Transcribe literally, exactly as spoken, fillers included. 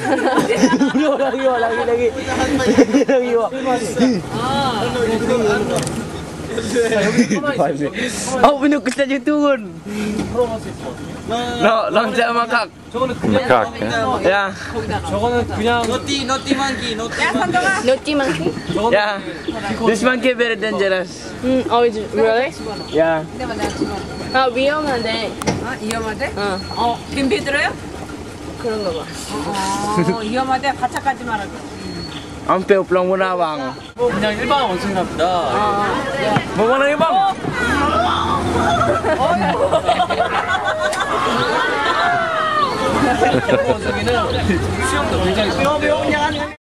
lagi lagi lagi lagi oh minum kita je turun no loncat makak makak ya 저거는 그냥 노티 노티 만기 노티 노티 monkey? ya this monkey very dangerous 음, oh, is it really? ya 아, 위험한데. 아, 위험하대? 어, 어, 김비 들어요? 그런가 봐. 어, 위험하대. 바짝하지 말아줘. sampai pulang Munawang 그냥 일반 원숭이나 보다. mau mana ya bang 원숭이는 수영도 굉장히